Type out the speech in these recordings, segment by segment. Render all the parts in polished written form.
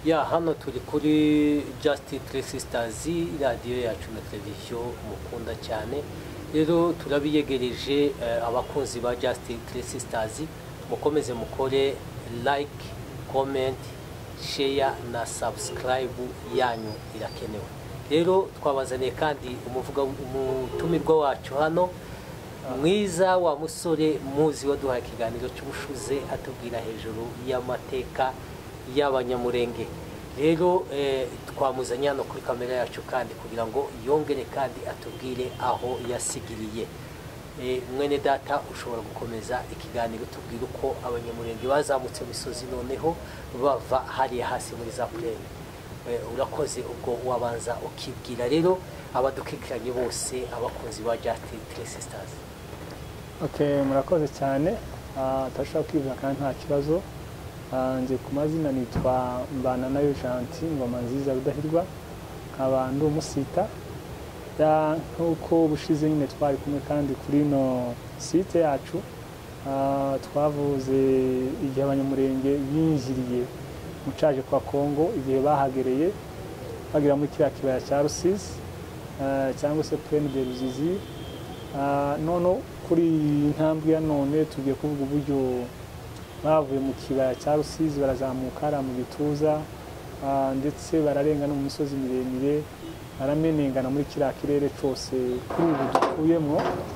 Ya hano turi kuri Just Three Sisters radio yacu na televiziyo mukunda cyane. Rero turabiyegereje abakunzi ba Just Three Sisters, mukomeze mukore like, comment, share na subscribe yanyu irakenewe. Rero twabazaniye kandi umutumirwa wacu hano mwiza wa musore muzi waduhaye ikiganiro cy'ubushuze atubwira hejuru y'amateka y'abanyamurenge. Rero twamuzanye hano kuri kamera yacu kandi kugira ngo yongere kandi atubwire aho yasigiriye. Mwene data ushobora gukomeza ikiganiro tubwira uko abanyamurenge bazamutse misozi noneho bava hariya hasi muri za plane. Urakoze ubwo wabanza ukibwira rero abadukikiranye bose abakunzi ba Just Three Sisters. Okay, murakoze cyane. Tashaka kwivuga kandi nta kibazo. Nje ku mazina nitwa Mbana nayo Janti Ngoma nziza Rudahirwa, abantu umusita ya nkuko bushize nyine twari kumwe kandi kuri no site yacu. Twavuze igihe abanyamurenge binjiriye mucaje kwa Kongo, igihe bahagereye bagira muri kiriya kibaya cya Rusizi cyangwa se Plaine de Ruzizi. Nono kuri intambwe ya none tugiye kuvuga uburyo bavuye mu kibaya cya Rusizi barazamuka mu Gituza, ndetse bararenga no mu misozi miremire, baramenengana muri kiriya kirere cyose kuri ubu dukuyemo.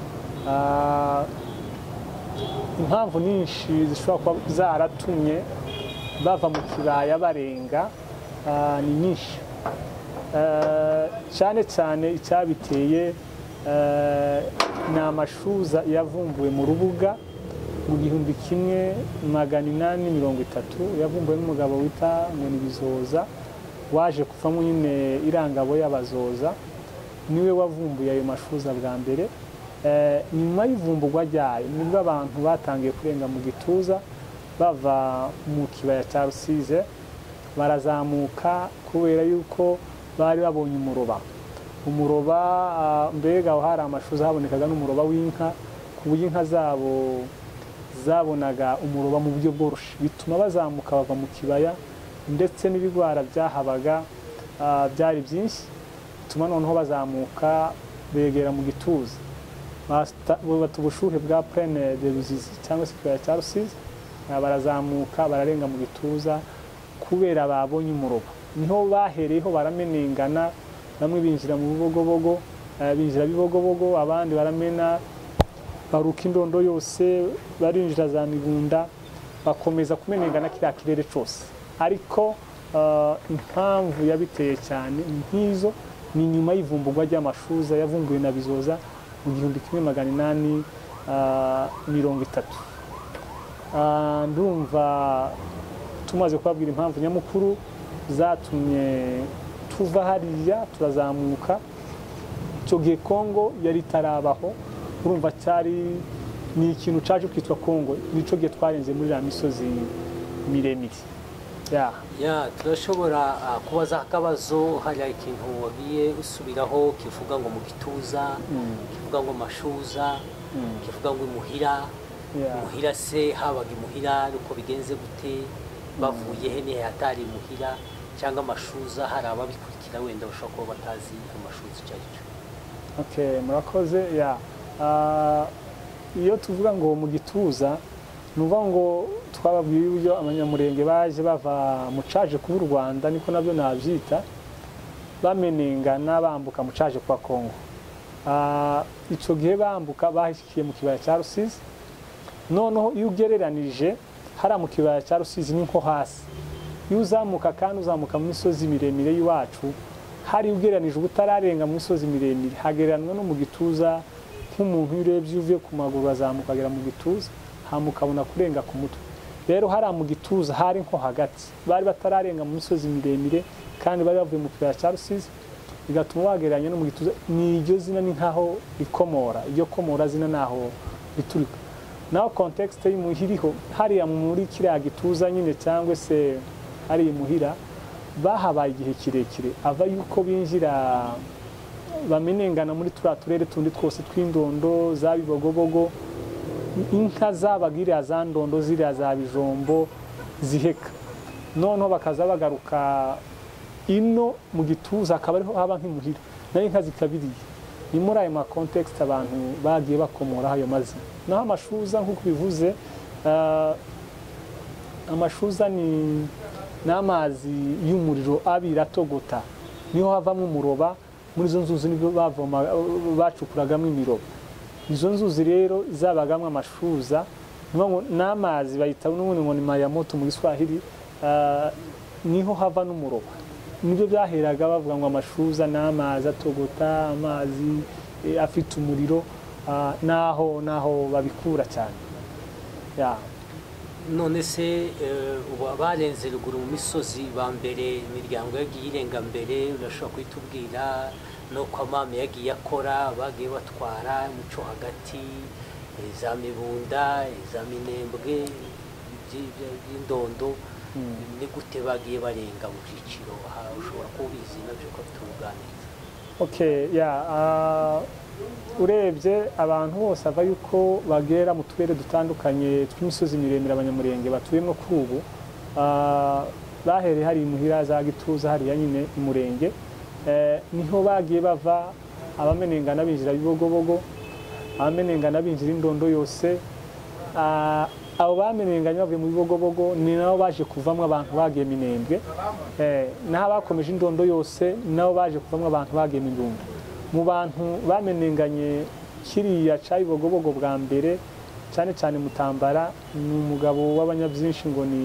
Impamvu nyinshi zishobora kuba zaratumye bava mu kibaya barenga ni nyinshi. Cyane cyane icyabiteye ni amashuza yavumbuwe mu rubuga mu 1830, yavumbuwe n'umugabo wita Bizoza waje kuvamo nyine irangabo y'abazoza. Niwe wavumbuye ayo mashuza bwa mbere. Nyuma y'ivumburwa ryayo nibwo abantu batangiye kurenga mu Gituza bava mu kibaya cya Rusizi, barazamuka kubera yuko bari babonye umuroba. Mbega aho hari amashuza habonekaga n'umuroba w'inka, ku buryo inka zabo zabonaga umuroba mu buryo bworoshye, bituma bazamuka bava mu kibaya, ndetse n'ibigwara byahabaga byari byinshi, bituma noneho bazamuka begera mu Gituza. Bata ubushuhe bwa Plaine de Ruzizi cyangwa se kibaya cya Rusizi, barazamuka bararenga mu Gituza kubera babonye umuroba. Niho bahereyeho baramenengana, bamwe binjira mu Bibogobogo, binjira Bibogobogo, abandi baramena baruka indondo yose, barinjira za Migunda, bakomeza kumenengana kiriya kirere cyose. Ariko impamvu yabiteye cyane nk'izo ni nyuma y'ivumburwa ry'amashuza yavumbuwe na Bizoza mu 1830. Ndumva tumaze kubabwira impamvu nyamukuru zatumye tuva hariya turazamuka. Icyo gihe Kongo yari itarabaho, urumva cyari ni ikintu cyaje kwitwa Kongo, nico gihe twarenze muri la misozi miremire. Turashobora kubaza akabazo, hari ikintu wagiye usubiraho kivuga ngo mu Gituza, kivuga ngo mashuza, kivuga ngo imuhira. Muhira se habaga imuhira uko bigenze gute, bavuye he ni hatari imuhira cyangwa amashuza? Hari ababikurikira wenda bashobora kuba batazi amashuza icyo ari cyo. Okay, murakoze. Iyo tuvuga ngo mu Gituza nuvuga ngo twababwiye uburyo abanyamurenge baje bava mu caje ku Rwanda, niko nabyo nabyita, bamenengana bambuka mu caje kwa Kongo. Icyo gihe bambuka bahishikiye mu kibaya cya Rusizi. Noneho iyo ugereranije hari mu kibaya cya Rusizi ni nko hasi, iyo uzamuka kandi uzamuka mu misozi miremire y'iwacu, hari ugereranije ubutararenga mu misozi miremire hagereranwa no mu Gituza. Nk'umuntu urebye uvuye ku maguru azamuka agera mu Gituza, hamukabona kurenga ku mutwe. Rero hari mu Gituza hari nko hagati, bari batararenga mu misozi miremire kandi bari bavuye mu kibaya cya Rusizi, bigatuma wagereranya no mu Gituza. Ni iryo zina ni nkaho rikomora, iryo komora zina naho riturika. Naho context y'umuhiriho hariya muri kiriya Gituza nyine cyangwa se hari imuhira, bahabaye igihe kirekire ava yuko binjira bamenengana muri turere tundi twose tw'indondo za Bibogobogo. Inka zabagirira za ndondo ziriya za Bijombo ziheka, noneho bakaza bagaruka ino mu gituza akaba ariho haba nk'imuhira nayo inka zikabiriye. Ni muri ayo makontekisite abantu bagiye bakomoraho ayo mazina. Naho amashuza nk'uko bivuze, amashuza ni amazi y'umuriro abira atogota, niho havamo umuroba. Muri izo nzuzi nibwo bacukuragamo imiroba. Izo nzuzi rero zabagamo amashuza, n'amazi bayita n'ubundi ngo ni mayamoto mu Giswahili, niho hava n'umuroba. Nibyo byaheraga bavuga ngo amashuza ni amazi atogota, amazi afite umuriro, naho babikura cyane. None se barenze ruguru mu misozi ba mbere, imiryango yagiye irenga mbere, urashobora kuitubwira no kwa mama yagiye akora, bagiye batwara imico hagati, za Mibunda, za Minembwe, by'indondo, ni gute bagiye barenga mu byiciro? Ushobora kubizi nabyo ko tuganiriza. Urebye abantu bose ava yuko bagera mu turere dutandukanye tw'imisozi miremire abanyamurenge batuyemo kuri ubu, bahereye hari imuhira za Gituza hariya nyine imurenge, niho bagiye bava, abamenengana binjira Bibogobogo, abamenengana binjira indondo yose. Abo bamenenganye bavuye mu Bibogobogo ni nabo baje kuvamo abantu bagiye Minembwe, naho bakomeje indondo yose nabo baje kuvamo abantu bagiye Mibunda. Mu bantu bamenenganye kiriya cya Bibogobogo bwa mbere cyane cyane Mutambara, ni umugabo w'abanyabyinshi ngo ni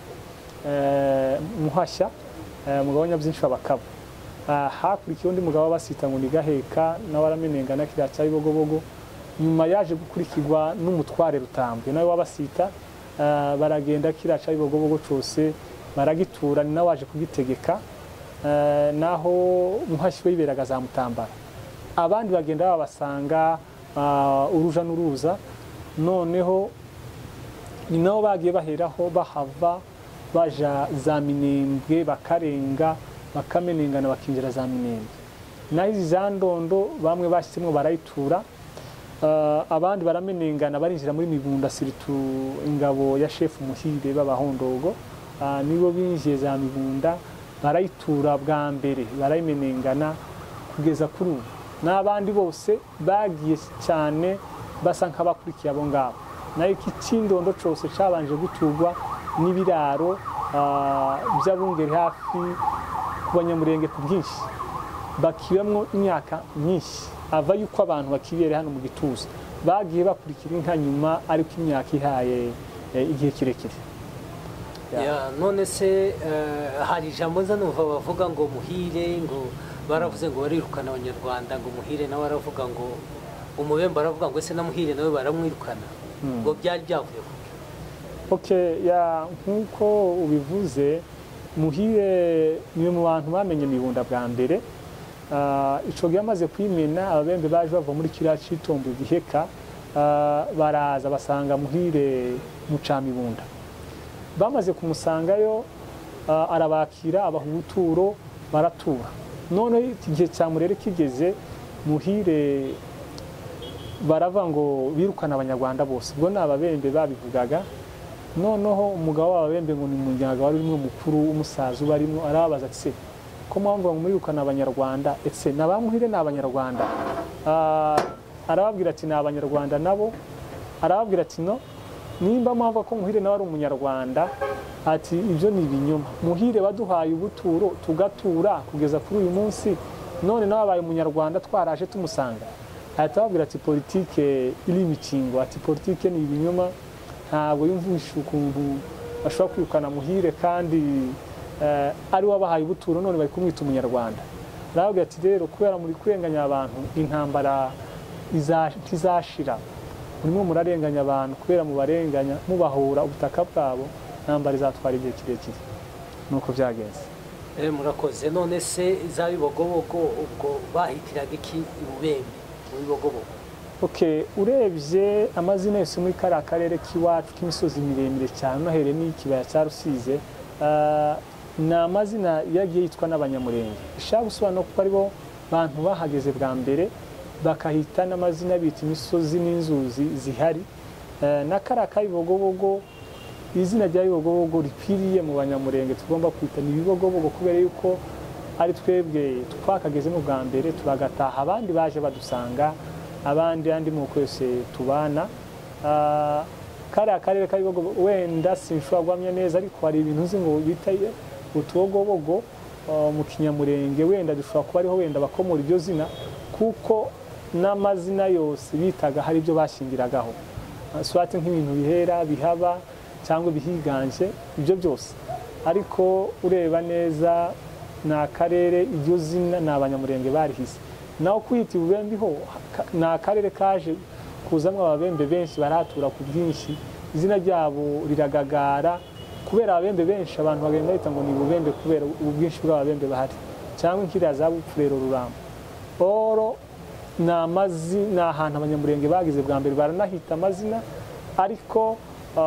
Muhashya, umugabo w'abanyabyinshi w'Abakaba. Hakurikiye undi mugabo basita ngo ni Gaheka, nawe aramenengana kiriya cya Bibogobogo. Nyuma yaje gukurikirwa n'umutware Rutambwe nawe w'Abasita, baragenda kiriya cya Bibogobogo cyose baragitura, ni nawe waje kugitegeka, naho Muhashya we yiberaga za Mutambara. Abandi bagenda babasanga uruja n'uruza, noneho ni nabo bagiye baheraho bahava baja za Minembwe, bakarenga bakamenengana bakinjira za Minembwe. Naho izi za Ndondo bamwe bashyizemo barayitura, abandi baramenengana barinjira muri Mibunda, siritu ingabo ya Shefu Muhire b'Abahondogo, nibo binjiye za Mibunda barayitura bwa mbere, barayimenengana kugeza kuri ubu. N'abandi bose bagiye cyane basa nk'abakurikiye abo ngabo. Nayo iki cy'indondo cyose cyabanje guturwa n'ibiraro by'abungeri hafi ku banyamurenge ku bwinshi, bakibamwo imyaka myinshi, ava yuko abantu bakibere hano mu Gituza bagiye bakurikira inka nyuma, ariko imyaka ihaye igihe kirekire. None se hari ijambo nza numva bavuga ngo Muhire, ngo baravuze ngo barirukana Abanyarwanda, ngo Muhire nawe aravuga ngo Umubembe aravuga ngo ese na Muhire nawe baramwirukana, ngo byari byavuye nk'uko ubivuze. Muhire ni mu bantu bamenye Mibunda bwa mbere. Ico gihe amaze kwimena, Ababembe baje bava muri kiriya citombo Giheka, baraza basanga Muhire mu ca Mibunda. Bamaze kumusangayo, arabakira, abaha ubuturo, baratura. None igihe cya Murere kigeze, Muhire baravuga ngo birukana Abanyarwanda bose. Ubwo ni Ababembe babivugaga. Noneho umugabo w'Ababembe ngo ni umuryango wari urimo mukuru w'umusaza ubarimo, arababaza ati se ko mwamvuga ngo murirukana Abanyarwanda, etse na ba Muhire ni Abanyarwanda? Arababwira ati ni Abanyarwanda nabo. Arababwira ati no, nimba mwumva ko Muhire nawe ari Umunyarwanda, ati ibyo ni ibinyoma. Muhire baduhaye ubuturo tugatura kugeza kuri uyu munsi, none nawe abaye Umunyarwanda twaraje tumusanga. Ahita ababwira ati politike iri imikingo, ati politike ni ibinyoma, ntabwo yumvisha ukuntu bashobora kwirukana Muhire kandi ari wabahaye ubuturo none bari kumwita Umunyarwanda. Arababwira ati rero kubera muri kurenganya abantu, intambara izashira, murimo murarenganya abantu, kubera mubarenganya mubahura ubutaka bwabo, intambara izatwara igihe kirekire. Nuko byagenze. Murakoze. None se za Bibogobogo ubwo bahitiraga iki Ububembe mu Bibogobogo? Urebye amazina yose muri kariya karere k'iwacu k'imisozi miremire cyane, nohere n'ikibaya cya Rusize, ni amazina yagiye yitwa n'Abanyamurenge. Ishaka gusobanura ko ari bo bantu bahageze bwa mbere, bakahita n'amazina bita imisozi n'inzuzi zihari. Na kariya ka Bibogobogo izina rya Bibogobogo rikwiriye mu Banyamurenge tugomba kwita ni Bibogobogo kubera yuko ari twebwe twakagezemo bwa mbere turagataha abandi baje badusanga abandi andi mu kwese tubana kare akarere ka Bibogobogo wenda sinshobora guhamya neza ariko hari ibintu uzi ngo bitaye utubogobogo mu Kinyamurenge wenda dushobora kuba ariho wenda bakomora iryo zina kuko n'amazina yose bitaga hari ibyo bashingiragaho swate nk'ibintu bihera bihaba cyangwa bihiganje ibyo byose ariko ureba neza na karere iryo zina na Abanyamurenge barihise naho kwita Ibubembe ho na karere kaje kuzamwa ababembe benshi baratura ku bwinshi izina ryabo riragagara kubera ababembe benshi abantu bagenda bita ngo ni Ibubembe kubera ubwinshi bw'ababembe bahari cyangwa inkira za Bupfurero Ruramba oro ni ahantu Abanyamurenge bagize bwa mbere baranahita amazina ariko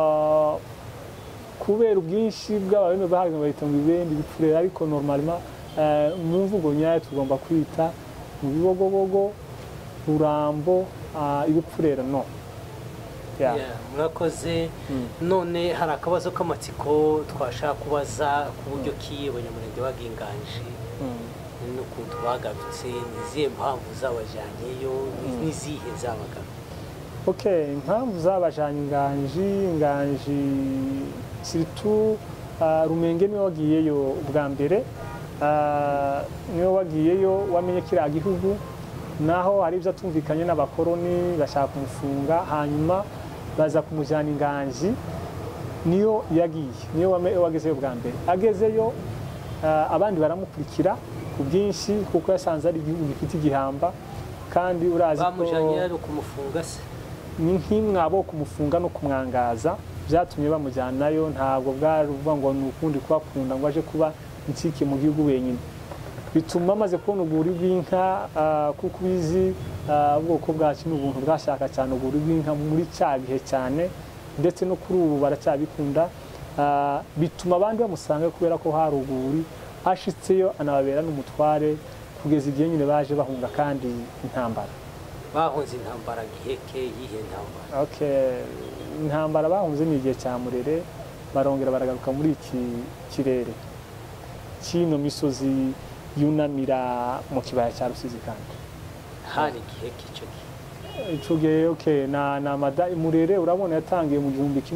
kubera ubwinshi bw'ababembe bahari bahita mu Ibubembe Bipfurero ariko normalement mu mvugo nyayo tugomba kwita mu Bibogobogo Rurambo Ibipfurero no murakoze none hari akabazo k'amatsiko twashaka kubaza ku buryo ki Abanyamurenge baginganje n'ukuntu bagarutse nizihe mpamvu zabajyanyeyo n'izihe zabaga impamvu zabajanye inganji surtout Rumenge niwe wagiyeyo bwa mbere niwe wagiyeyo wamenye kiriya gihugu naho hari ibyo atumvikanye n'abakoroni bashaka kumufunga hanyuma baza kumujyana inganji niyo yagiye niyo wagezeyo bwa mbere agezeyo abandi baramukurikira ku bwinshi kuko yasanze ari igihugu gifite igihamba kandi urazi ko bamujyanye ari kumufunga se ni nk'imwabo kumufunga no kumwangaza byatumye bamujyanayo ntabwo bwari uvuga ngo ni ukundi kubakunda ngo aje kuba insike mu gihugu wenyine bituma amaze kubona ubwuri bw'inka kuko ubizi ubwoko bwacu ni ubuntu bwashaka cyane ubwuri bw'inka muri cya gihe cyane ndetse no kuri ubu baracyabikunda bituma abandi bamusanga kubera ko hari ubwuri ashitseyo anababera n'umutware kugeza igihe nyine baje bahunga kandi intambara bahunze intambara giheke yihe ntambara intambara bahunze ni igihe cya Murere barongera baragaruka muri iki kirere kino misozi yunamira mu kibaya cya Rusizi kandi hari giheke icyo gihe na Murere urabona yatangiye mu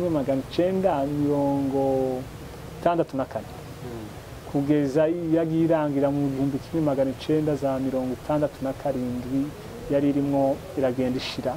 1964 kugeza yagiye irangira mu 1967 yari irimo iragenda ishira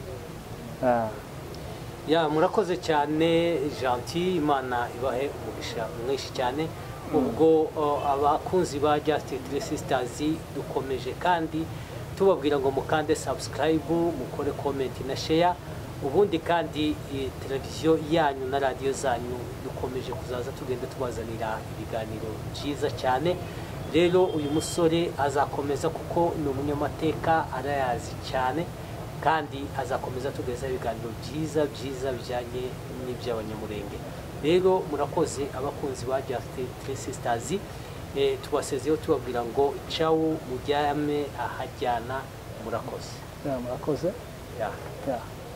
murakoze cyane Gentil Imana ibahe umugisha mwinshi cyane ubwo abakunzi ba Just Three Sisters dukomeje kandi tubabwira ngo mukande subscribe mukore comment na share ubundi kandi televiziyo yanyu na radio zanyu dukomeje kuzaza tugenda tubazanira ibiganiro byiza cyane rero uyu musore azakomeza kuko ni umunyamateka arayazi cyane kandi azakomeza tugeza ibiganiro byiza bijyanye n'iby'Abanyamurenge rero murakoze abakunzi ba Just Three Sisters tubasezeho tubabwira ngo ciao mujyame ahajyana murakoze murakoze yeah